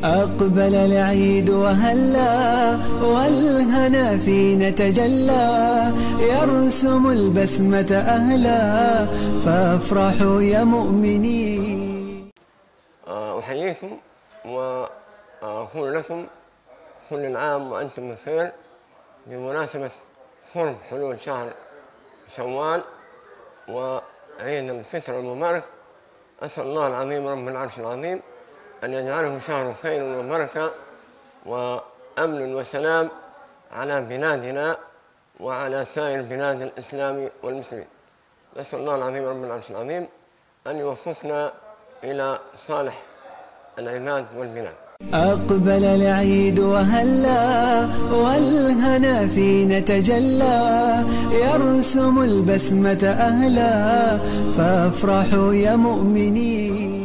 أقبل العيد وهلا والهنا فينا تجلى، يرسم البسمة أهلا فافرحوا يا مؤمنين. أحييكم وأقول لكم كل عام وأنتم بخير بمناسبة قرب حلول شهر شوال وعيد الفطر المبارك. أسأل الله العظيم رب العرش العظيم أن يجعله شهر خير وبركة وأمن وسلام على بلادنا وعلى سائر بلاد الإسلام والمسلمين. أسأل الله العظيم رب العرش العظيم أن يوفقنا إلى صالح العباد والبلاد. أقبل العيد وهلا والهنا فينا تجلى، يرسم البسمة أهلا فافرحوا يا مؤمنين.